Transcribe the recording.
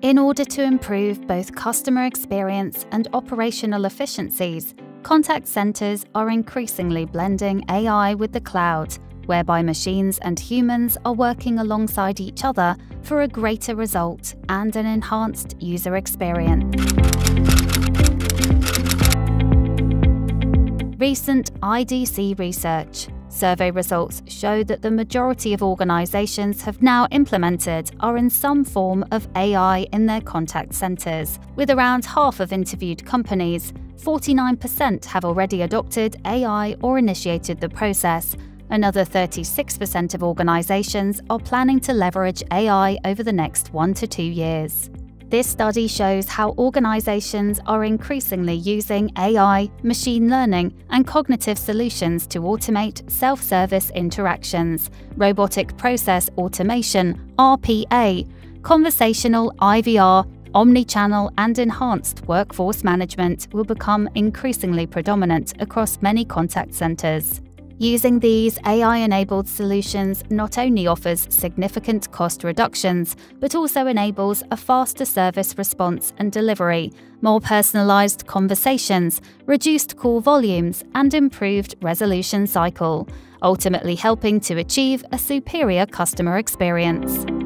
In order to improve both customer experience and operational efficiencies, contact centers are increasingly blending AI with the cloud, whereby machines and humans are working alongside each other for a greater result and an enhanced user experience. Recent IDC research survey results show that the majority of organizations have now implemented or in some form of AI in their contact centers. With around half of interviewed companies, 49% have already adopted AI or initiated the process. Another 36% of organizations are planning to leverage AI over the next 1 to 2 years. This study shows how organizations are increasingly using AI, machine learning, and cognitive solutions to automate self-service interactions, robotic process automation, RPA, conversational IVR, omnichannel, and enhanced workforce management will become increasingly predominant across many contact centers. Using these AI-enabled solutions not only offers significant cost reductions, but also enables a faster service response and delivery, more personalized conversations, reduced call volumes, and improved resolution cycle, ultimately helping to achieve a superior customer experience.